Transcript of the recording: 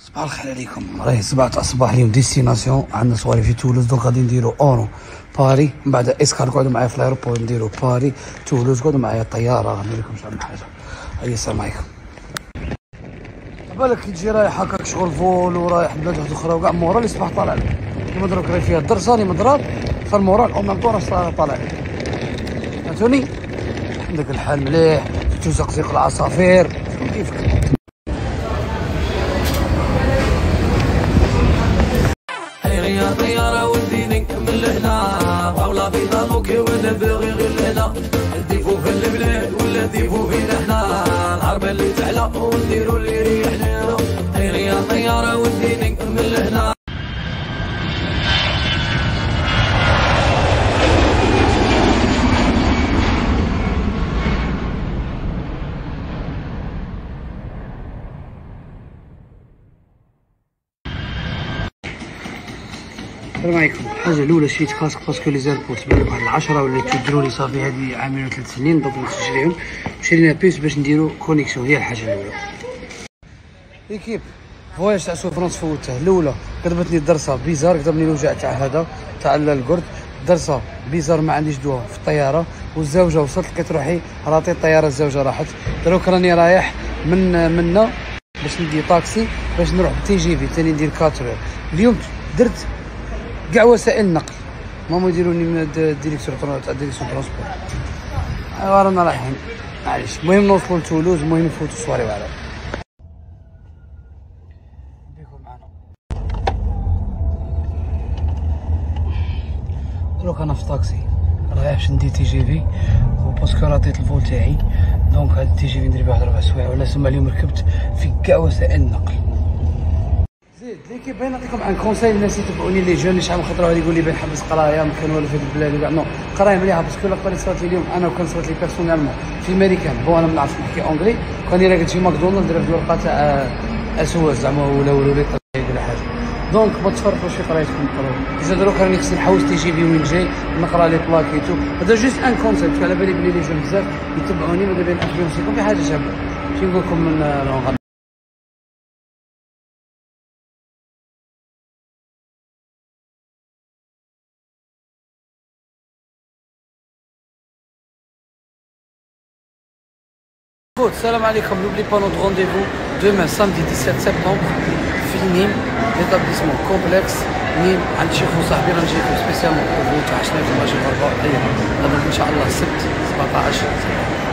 صباح الخير عليكم. راهي 7 تاع الصباح اليوم ديستيناسيون عندنا صواري في تولوز. دونك غادي نديرو اورو باري، من بعد اسكار نقعدو معايا في الايروبور نديرو باري تولوز، نقعدو معايا الطياره. غندير لكم شحال من حاجه. هيا السلام عليكم. بالك كي تجي رايح هكاك شغل فول ورايح بلاد واحده اخرى وكاع مورا اللي صباح طالع لك كيما دروك راهي فيها الدرساني مضراب فالمورال او ميم طون طالع لك. فهمتوني؟ عندك الحال مليح تزقزق العصافير كيفك. يا طيارة وديني من لهنا طاولة بيضا بوكي ولا باغي غير لهنا نديفو في البلاد ولا نديفو فينا حنا العربة اللي تعلى ونديرو اللي يريحنا. طير يا طيارة وديني من لهنا. السلام عليكم. الحاجه الاولى شريت كاسك باسكو لي زيربودز بالك واحد 10 ولا تديروا لي صافي هذه عامين 3 سنين دونك نشريهم. شرينا بيس باش نديروا كونيكسيون، هي الحاجه الاولى. ايكيب فواياج تاع سوفرونس فوتها. الاولى كتبتني الدرسه بيزار، كتبني الوجع تاع هذا تاع القرد، درسه بيزار ما عنديش دواء في الطياره، والزوجه وصلت لقيت روحي راتي الطياره، الزوجه راحت. دروك راني رايح منا باش ندي طاكسي باش نروح تي جي في ثاني ندير 4 اليوم. درت كاع وسائل النقل ماما يديروني من الديريكسيون تاع الديريكسيون ترونسبور. ايوا رانا رايحين معليش. المهم نوصلوا لتولوز، المهم نفوتوا الصواري وعلى بيكم معنا. دروك انا في طاكسي رايح باش ندي تي جي في وباسكو راتيت الفول تاعي، دونك هاد التي جي في ندير به واحد 4 سوايع ولا سما. اليوم ركبت في كاع وسائل النقل. زيد ليكيب باين نعطيكم عن كونساي الناس يتبعوني لي جون اللي شحال من خطره غادي يقول لي باين حبس قرايه ما كان والو في هاد البلاد وكاع. نو قرايه مليحه باسكو لا قرايه صارت لي اليوم انا وكان صارت لي بيرسونيلمون في ميريكان. بون انا ما نعرفش نحكي اونغلي، كان راه قلت شي ماكدونالد درت ورقه تاع اسواس زعما ولا لي طريق ولا حاجه. دونك ما تفرقوش في قرايتكم قراو. ديجا دروك راني خصني نحوس تي جي في وين جاي نقرا لي بلاكيتو. هذا جوست ان كونسيبت على بالي بلي لي جون بزاف يتبعوني ماذا بين انفلونسيكم في حاجه شابه. شنو نقول لكم من السلام عليكم. n'oubliez pas notre rendez-vous demain samedi 17 septembre في نيم l'établissement complexe نيم عند شيخ وصاحبي رانجيكم سبيسيالمون بور فو تاع 10 ماشي غرباء. هيا غدا ان شاء الله السبت 17.